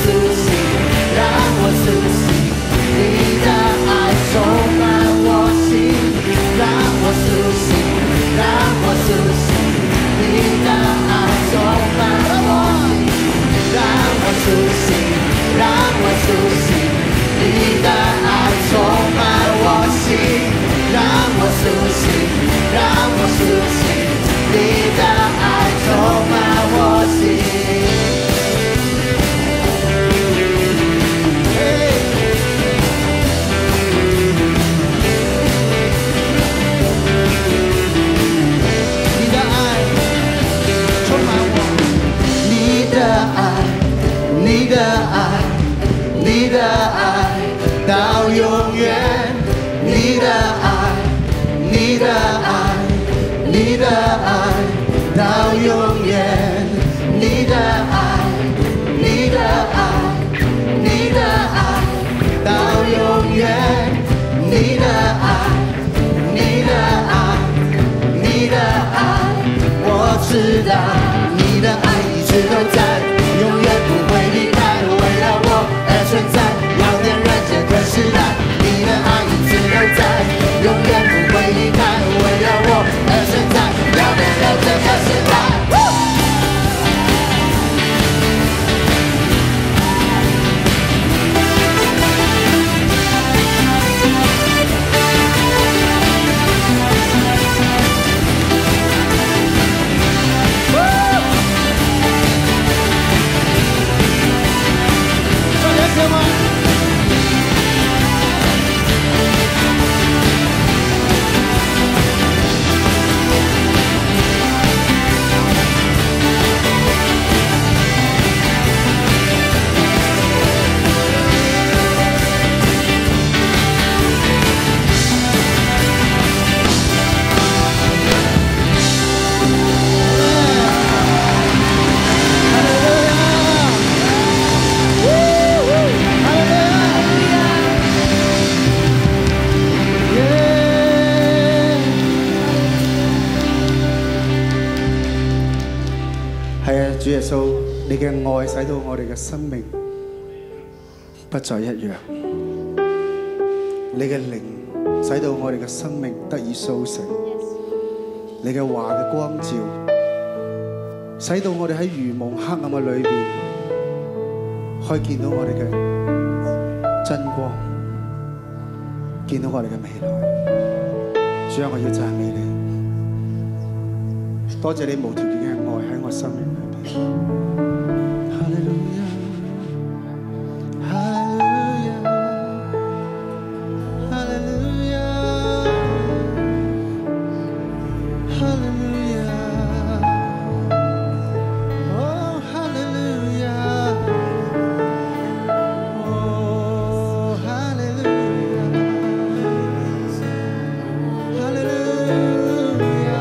醒，让我苏醒，你的爱充满我心，让我苏醒，让我苏醒，你的爱充满我心，让我苏醒，让我苏醒，你的爱充满我心，让我苏醒，让我苏醒，你的爱充满我心。你的爱，你的爱到永远，你的爱，你的爱，你的爱到永远，你的爱，你的爱，你的爱到永远，你的爱，你的爱，你的爱，我知道你的爱一直都在，永远不会离开，为了我而存在，要点燃这个时代，你的爱一直都在，永远不会离开，为了我而存在，要点燃这个时代。主耶穌，你嘅愛使到我哋嘅生命不再一樣，你嘅靈使到我哋嘅生命得以甦醒，你嘅話嘅光照使到我哋喺愚蒙黑暗嘅裏邊可以見到我哋嘅真光，見到我哋嘅未來。主啊，我要讚美你，多謝你無條件嘅愛喺我生命裏邊。Hallelujah, Hallelujah, Hallelujah, Hallelujah, oh Hallelujah, oh Hallelujah, Hallelujah.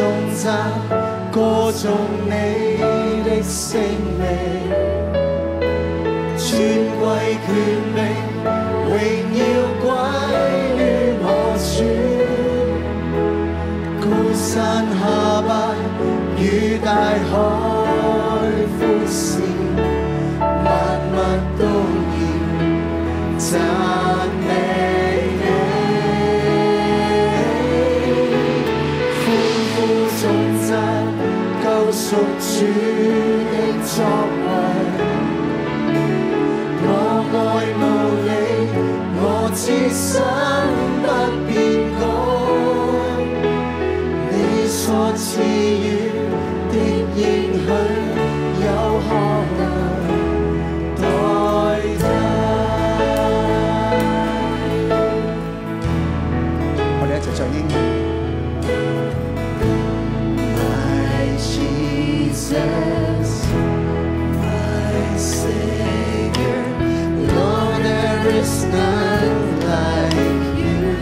歌頌你的聖名， 權柄，榮耀歸於我主。高山下拜，與大海呼士，萬物都要讚美你。歡呼頌讚救贖主的作為。我愛慕你，我至生不變改。你所賜予的應許，有何能代替？我哋一齊唱英文。My Jesus, my Savior, Lord, there is none like you.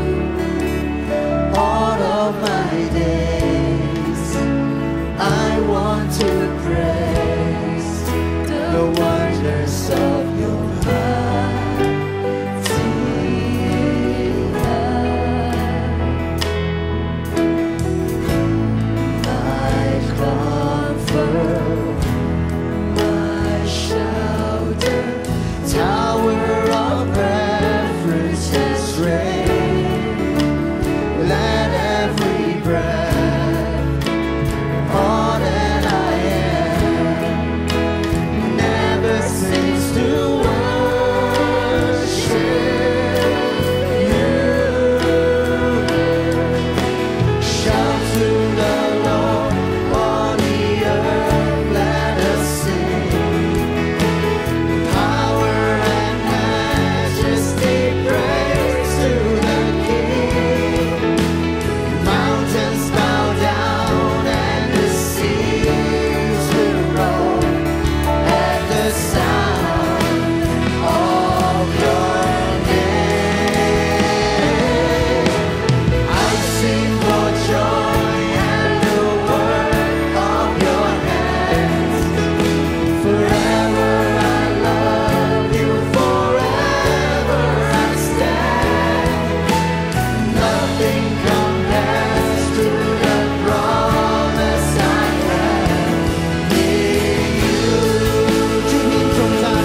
All of my days, I want to praise the wonders of your mighty love. My comfort, my shelter, tower of refuge is great. Let every breath, all that I am, never cease to worship you. Shout to the Lord, all the earth, let us sing. Power and majesty, praise to the King. Mountains bow down and the seas will roar at the sound of your name. I sing for joy at the work of your hands. Forever I love you, forever I stand. Nothing compares to the promise I have in you. 诸天頌讚，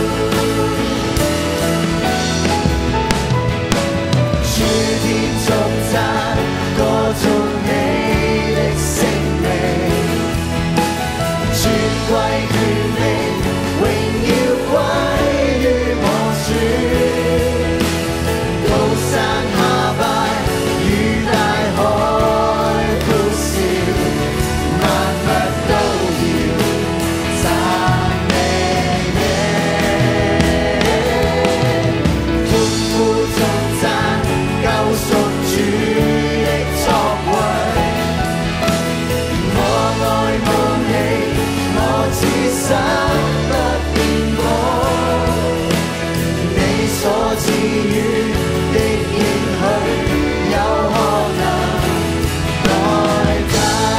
諸天頌讚，歌頌你的聖名，尊貴權柄，榮耀歸於我主。高山下拜，與大海呼士，萬物都要讚美你。歡呼頌讚救贖主的作為。我愛慕你，我至生不變改。你所賜予的應許，有何能代替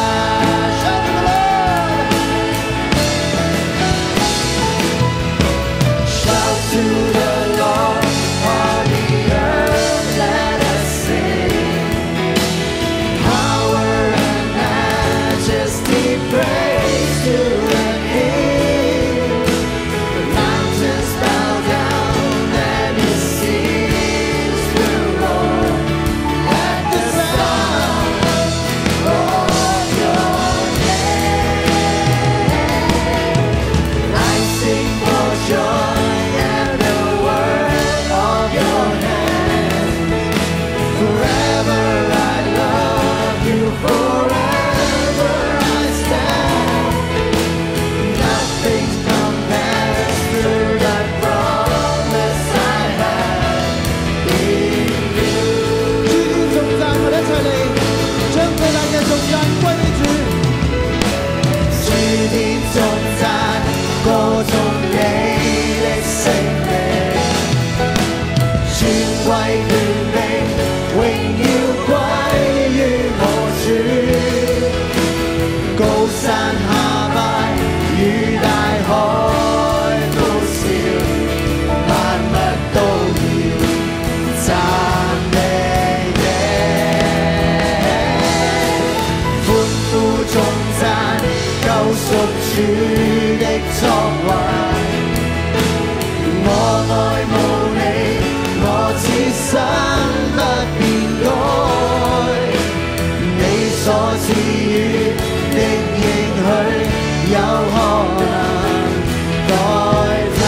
？Shout to the Lord, all the earth, let us sing. Power and majesty, praise to the King. The mountains bow down and the seas will roar at the sound of your name. I sing for joy at the work of your hands. Forever I love you, forever I stand. Nothing compares to the promise I have in you. 諸天頌讚，我哋一齊嚟，將最大嘅頌讚歸俾主。諸天頌讚，歌頌你的聖名，尊貴權柄，榮耀歸於我主。高山下拜，與大海呼笑，萬物的作為。我愛慕你，我此生不變改。你所賜予的應許，有何能代替？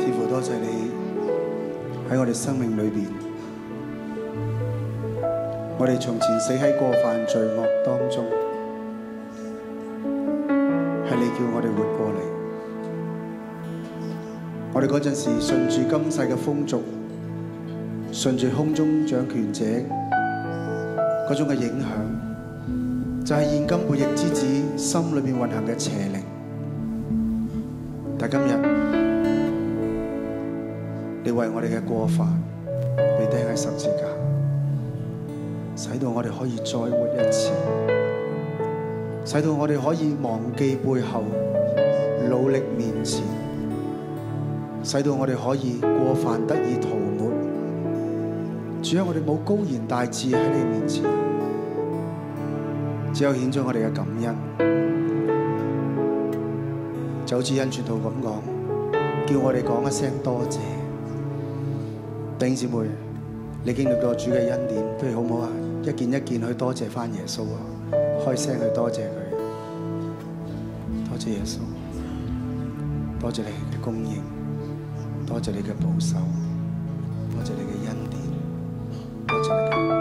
至乎多謝你喺我哋生命裏邊，我哋從前死喺過犯罪惡當中，係你叫我哋活過嚟。我哋嗰陣時順住今世嘅風俗，順住空中掌權者嗰種嘅影響，就係現今悖逆之子心裏邊運行嘅邪靈。但今日你為我哋嘅過犯被釘喺十字架，使到我哋可以再活一次，使到我哋可以忘記背後，努力面前，使到我哋可以過犯得以塗抹。主啊，我哋冇高言大志喺你面前，只有顯咗我哋嘅感恩。就好似恩傳道咁講，叫我哋講一聲多謝。弟兄姊妹，你經歷過主嘅恩典，不如好唔好啊？一件一件去多謝返耶穌啊！開聲去多謝佢，多謝耶穌，多謝你嘅供應，多謝你嘅保守，多謝你嘅恩典，多謝你嘅。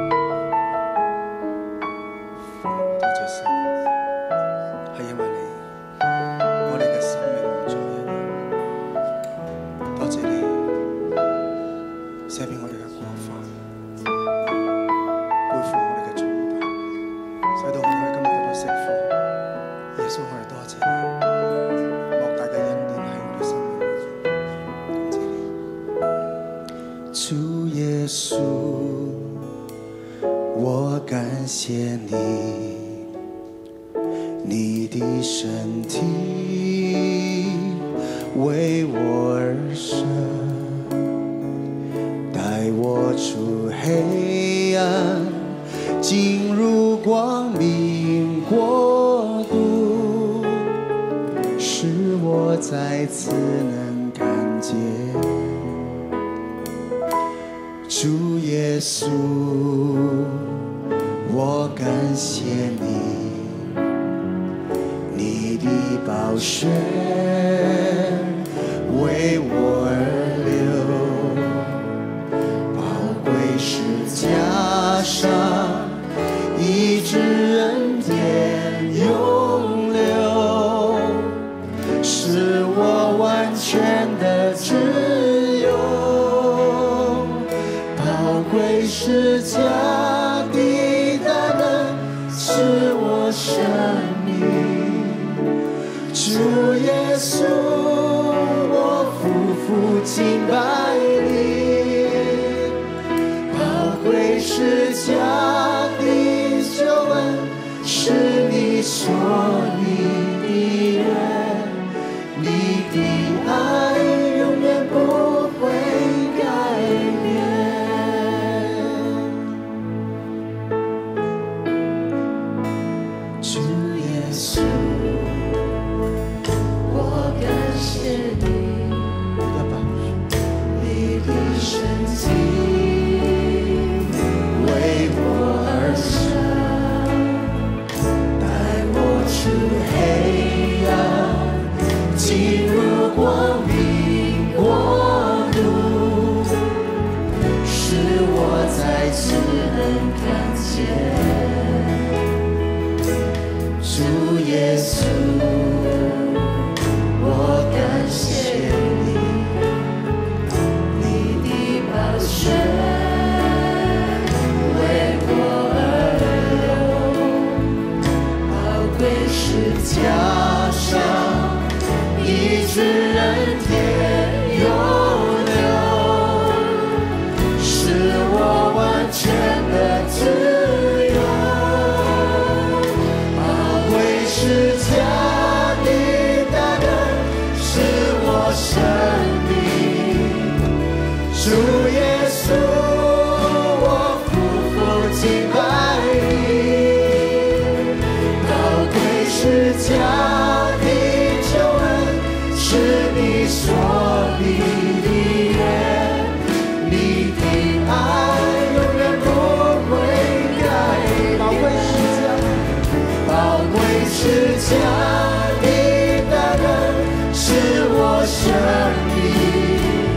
家的大能是我生命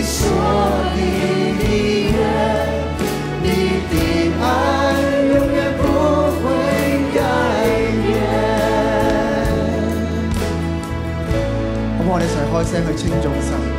所立的约，你的爱永远不会改变。咁我哋一齊開聲去稱頌神。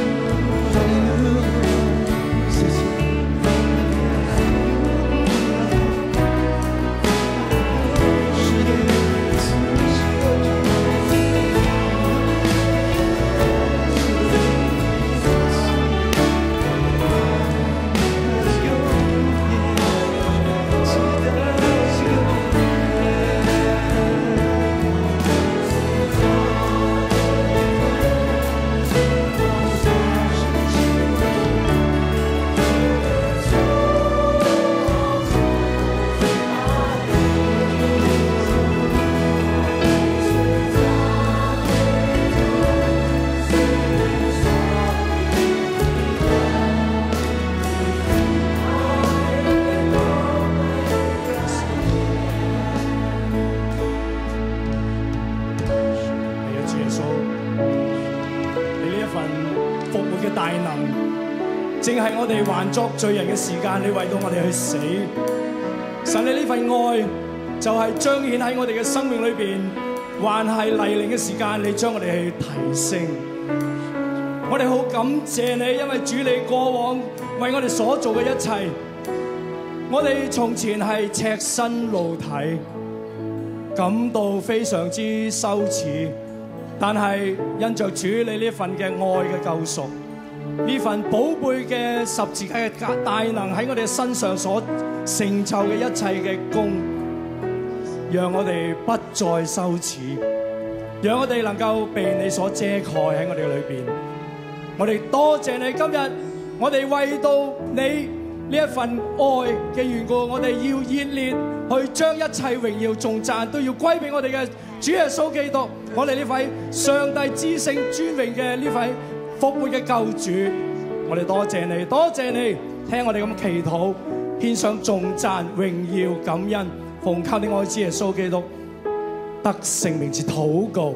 正係我哋還作罪人嘅時間，你為到我哋去死。神，你呢份愛就係彰顯喺我哋嘅生命裏邊，還係泥濘嘅時間，你將我哋去提升。我哋好感謝你，因為主你過往為我哋所做嘅一切，我哋從前係赤身露體，感到非常之羞恥，但係因着主你呢份嘅愛嘅救贖。呢份寶貝嘅十字架嘅大能喺我哋身上所成就嘅一切嘅功，讓我哋不再羞恥，讓我哋能夠被你所遮蓋喺我哋裏邊。我哋多謝你，今日我哋為到你呢一份愛嘅緣故，我哋要熱烈去將一切榮耀頌讚都要歸俾我哋嘅主耶穌基督，我哋呢位上帝至聖尊榮嘅呢位復活嘅救主，我哋多謝你，多謝你聽我哋咁祈禱，獻上頌讚、榮耀、感恩，奉靠你愛子耶穌基督得聖名之禱告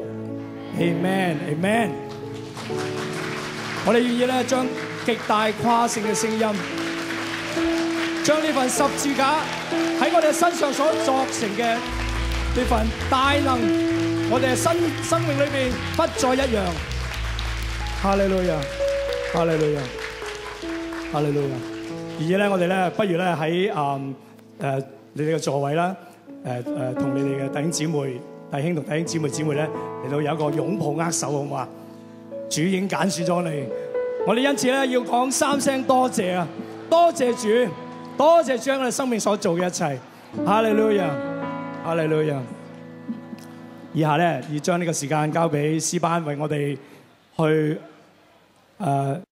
，Amen Amen。我哋願意咧將極大誇勝嘅聲音，將呢份十字架喺我哋身上所作成嘅呢份大能，我哋嘅生命裏邊不再一樣。哈利路亞，哈利路亞，哈利路亞。而且咧，我哋咧，不如咧喺你哋嘅座位啦，同你哋嘅弟兄姊妹、弟兄同弟兄姊妹咧嚟到有一個擁抱握手，好嘛？主已經揀選咗你，我哋因此咧要講3聲多謝啊！多謝主，多謝主喺我哋生命所做嘅一切。哈利路亞，哈利路亞。以下咧要將呢個時間交俾詩班為我哋去。